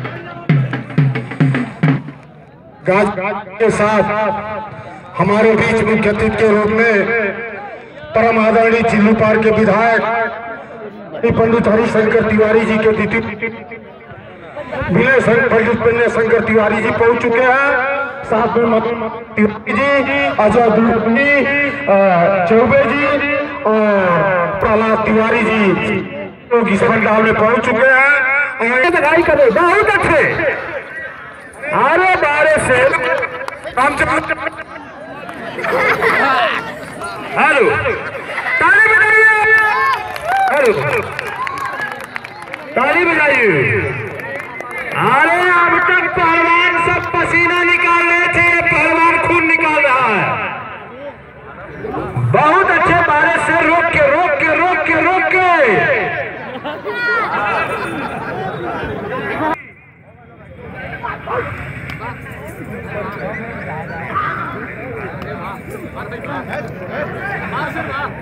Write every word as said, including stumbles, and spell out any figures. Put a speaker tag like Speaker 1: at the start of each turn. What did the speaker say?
Speaker 1: गाज के साथ हमारे बीच मुख्य अतिथि के रूप में परम आदरणीय चिल्लू पार के विधायक पंडित हरिशंकर तिवारी जी के तिथि विनय पंडित विनय शंकर तिवारी जी पहुंच चुके हैं। साथ में तिवारी जी, अजय दुलुनी, चौबे जी और प्रहलाद तिवारी जी लोग इस पंडाल में पहुंच चुके हैं। लगाई करे बहुत अच्छे अरे बारे से हेलो ताली बजाइए, हेलो ताली बजाइए। अरे अब तक पहलवान सब पसीना निकाल रहे थे, पहलवान खून निकाल रहा है। बहुत अच्छे बारे से रोक के रोक के रोक के रोक के